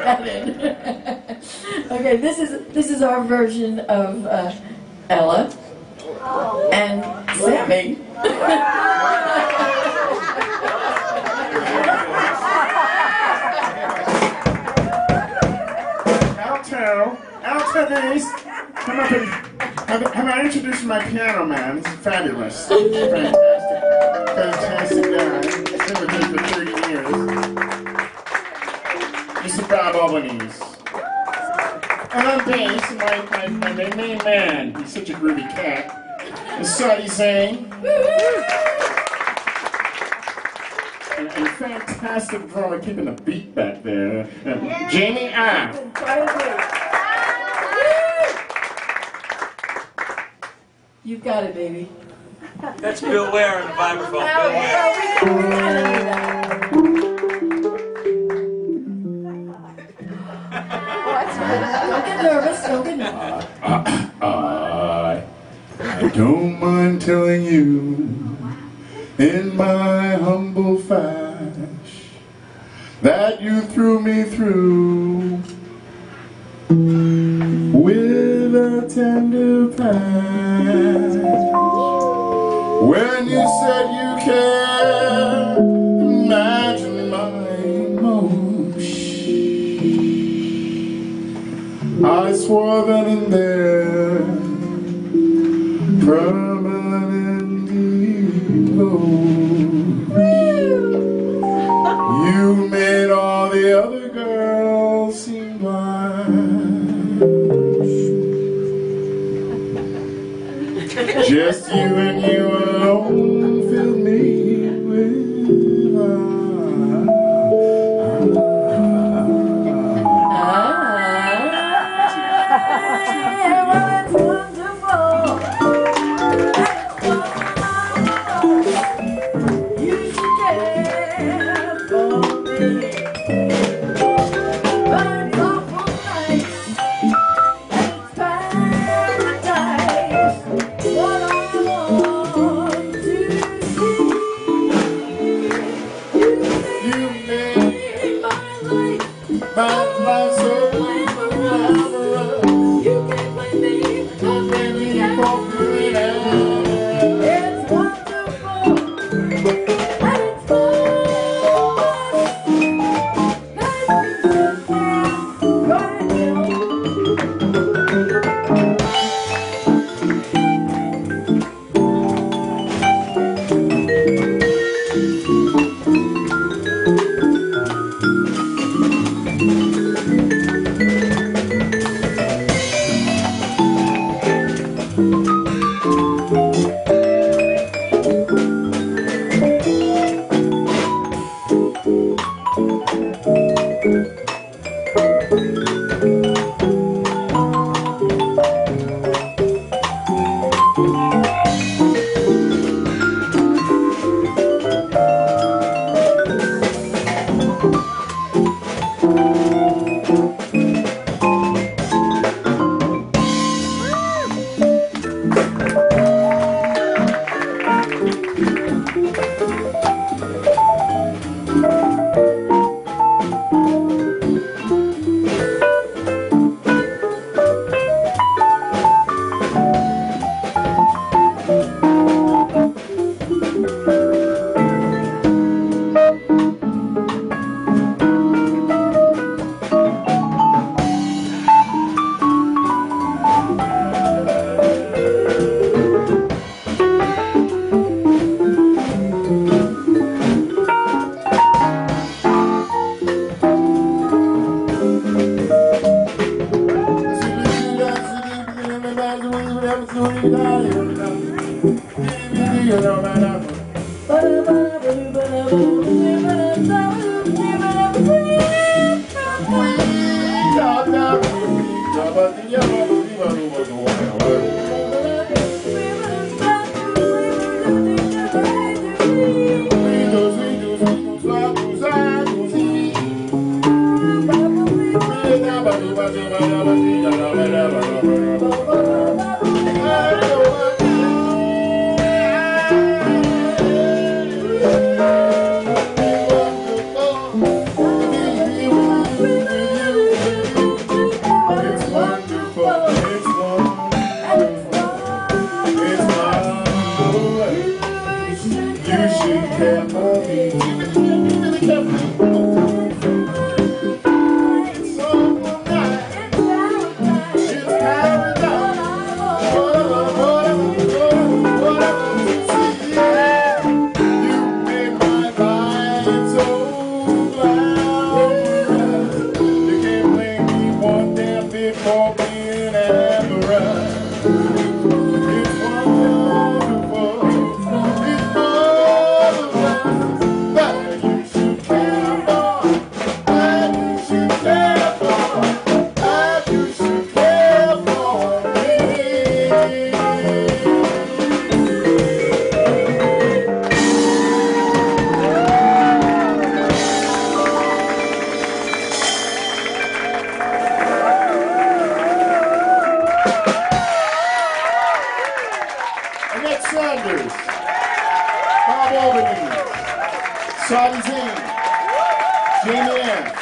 that in. Okay, this is our version of Ella and Sammy. Alto bass. Come up and have I introduced my piano man? He's fabulous. Fantastic guy. I've been with him for 30 years. Mr. Bob Albanese. And on bass, my main man, he's such a groovy cat, is Saadi Zain. And fantastic drummer keeping the beat back there. Jaime Affoumado. You've got it, baby. That's Bill Ware in the vibraphone. Bill Don't get nervous. Don't get nervous. I don't mind telling you, in my humble fashion, that you threw me through with a tender patch. When you said you cared, imagine my emotion. I swore that in there, permanent devotion. You made all the other girls seem blind. Just you and you alone fill me with It's wonderful. You should care for me. But awful nights, and it's paradise. What I want to see. You made my life so glamorous. You can't blame me for living for freedom. It's wonderful, and it's marvelous. Nice pieces there, right now. You should care for me. You really care for me. It's summer night. It's paradise. Whatever you see. You make my life so glamorous. You can't blame me one damn bit for being amorous. It's wonderful. It's marvelous. But you should care for. But you should care for. But you should care for me. Annette Sanders, Albanese, Saadi Zain, Jaime Affoumado.